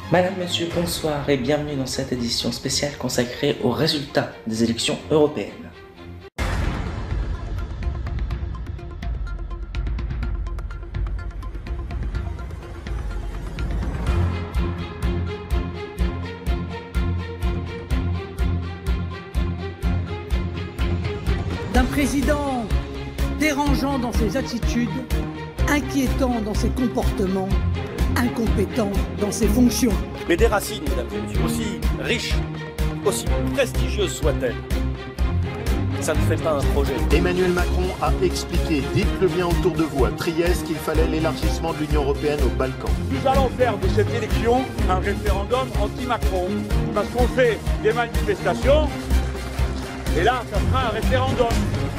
Madame, Monsieur, bonsoir et bienvenue dans cette édition spéciale consacrée aux résultats des élections européennes. D'un président dérangeant dans ses attitudes, inquiétant dans ses comportements, incompétent dans ses fonctions. Mais des racines, mesdames et messieurs, aussi riches, aussi prestigieuses soient-elles, ça ne fait pas un projet. Emmanuel Macron a expliqué, dites-le bien autour de vous, à Trieste, qu'il fallait l'élargissement de l'Union européenne aux Balkans. Nous allons faire de cette élection un référendum anti-Macron, parce qu'on fait des manifestations, et là, ça sera un référendum.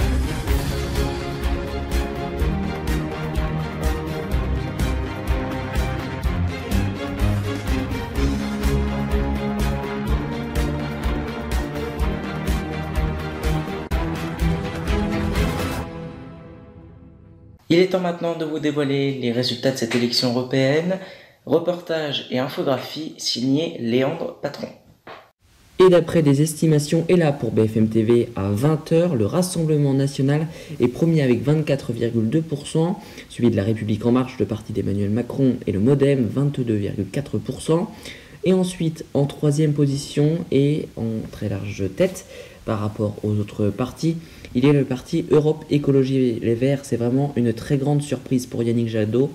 Il est temps maintenant de vous dévoiler les résultats de cette élection européenne. Reportage et infographie signé Léandre Patron. Et d'après des estimations, et là pour BFM TV à 20h, le Rassemblement National est premier avec 24,2%, suivi de La République En Marche, le parti d'Emmanuel Macron, et le MoDem, 22,4%. Et ensuite, en troisième position et en très large tête par rapport aux autres partis, il y a le parti Europe Écologie Les Verts. C'est vraiment une très grande surprise pour Yannick Jadot,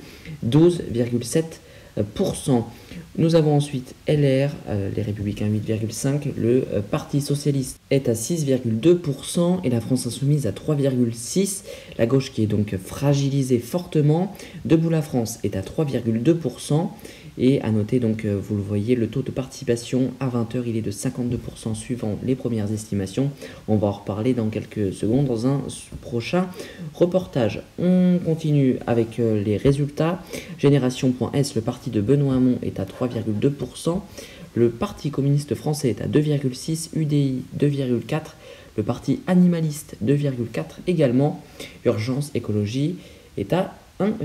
12,7%. Nous avons ensuite LR, les Républicains 8,5%, le Parti Socialiste est à 6,2% et la France Insoumise à 3,6%. La gauche qui est donc fragilisée fortement. Debout la France est à 3,2%. Et à noter, donc, vous le voyez, le taux de participation à 20h, il est de 52% suivant les premières estimations. On va en reparler dans quelques secondes dans un prochain reportage. On continue avec les résultats. Génération.s, le parti de Benoît Hamon est à 3,2%. Le Parti communiste français est à 2,6%. UDI 2,4%. Le parti animaliste 2,4% également. Urgence Écologie est à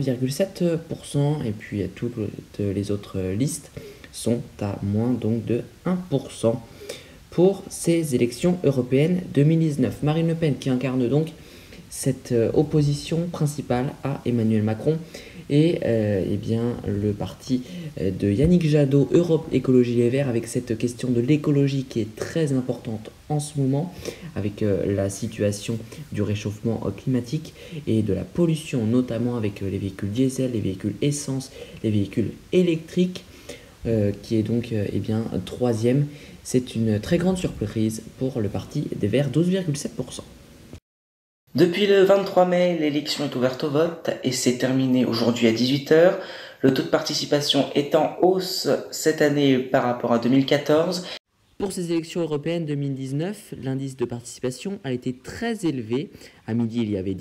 1,7% et puis toutes les autres listes sont à moins donc de 1% pour ces élections européennes 2019. Marine Le Pen qui incarne donc cette opposition principale à Emmanuel Macron et bien le parti de Yannick Jadot, Europe Écologie Les Verts, avec cette question de l'écologie qui est très importante en ce moment, avec la situation du réchauffement climatique et de la pollution, notamment avec les véhicules diesel, les véhicules essence, les véhicules électriques, qui est donc bien troisième. C'est une très grande surprise pour le parti des Verts, 12,7%. Depuis le 23 mai, l'élection est ouverte au vote et c'est terminé aujourd'hui à 18h. Le taux de participation est en hausse cette année par rapport à 2014. Pour ces élections européennes 2019, l'indice de participation a été très élevé. À midi, il y avait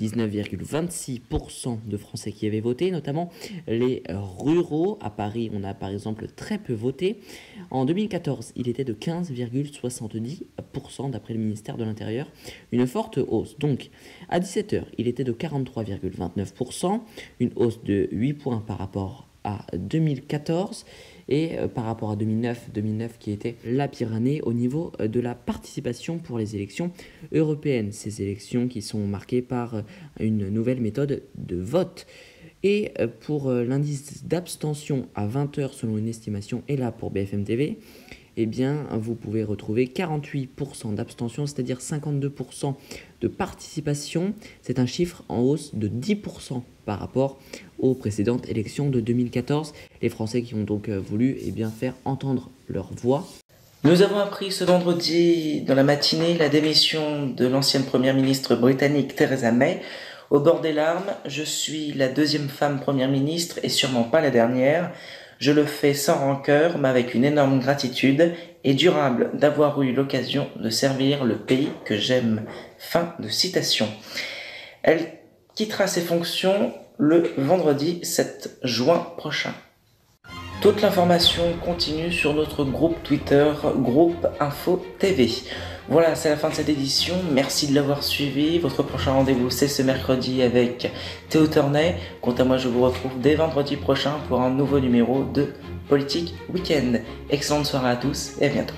19,26% de Français qui avaient voté, notamment les ruraux. À Paris, on a par exemple très peu voté. En 2014, il était de 15,70% d'après le ministère de l'Intérieur. Une forte hausse. Donc, à 17h, il était de 43,29%, une hausse de 8 points par rapport à 2014. Et par rapport à 2009 qui était la pire année au niveau de la participation pour les élections européennes. Ces élections qui sont marquées par une nouvelle méthode de vote. Et pour l'indice d'abstention à 20h selon une estimation, et là pour BFM TV, eh bien, vous pouvez retrouver 48% d'abstention, c'est-à-dire 52% de participation. C'est un chiffre en hausse de 10% par rapport aux précédentes élections de 2014. Les Français qui ont donc voulu faire entendre leur voix. Nous avons appris ce vendredi dans la matinée la démission de l'ancienne première ministre britannique Theresa May. Au bord des larmes, je suis la deuxième femme première ministre et sûrement pas la dernière. Je le fais sans rancœur, mais avec une énorme gratitude et durable d'avoir eu l'occasion de servir le pays que j'aime. Fin de citation. Elle quittera ses fonctions le vendredi 7 juin prochain. Toute l'information continue sur notre groupe Twitter, Groupe Info TV. Voilà, c'est la fin de cette édition. Merci de l'avoir suivi. Votre prochain rendez-vous, c'est ce mercredi avec Théo Turnay. Quant à moi, je vous retrouve dès vendredi prochain pour un nouveau numéro de Politique Week-end. Excellente soirée à tous et à bientôt.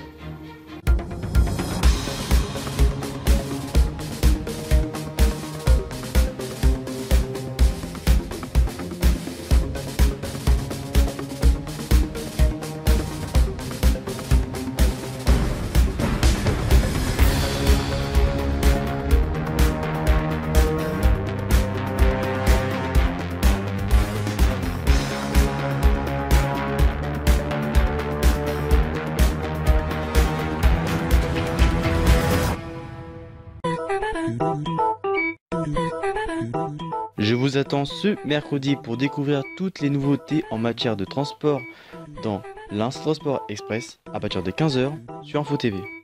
Je vous attends ce mercredi pour découvrir toutes les nouveautés en matière de transport dans l'Instransport Express à partir de 15h sur Info TV.